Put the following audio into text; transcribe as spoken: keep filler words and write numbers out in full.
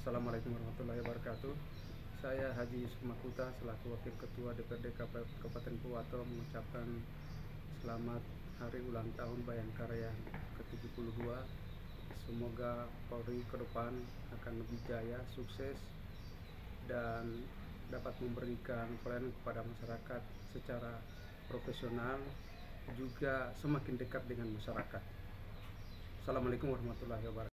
Assalamualaikum warahmatullahi wabarakatuh. Saya Haji Yusuf Makuta selaku Wakil Ketua D P R D Kabupaten Purwato mengucapkan selamat hari ulang tahun Bayangkara yang ke tujuh puluh dua. Semoga Polri ke depan akan lebih jaya, sukses, dan dapat memberikan pelayanan kepada masyarakat secara profesional, juga semakin dekat dengan masyarakat. Assalamualaikum warahmatullahi wabarakatuh.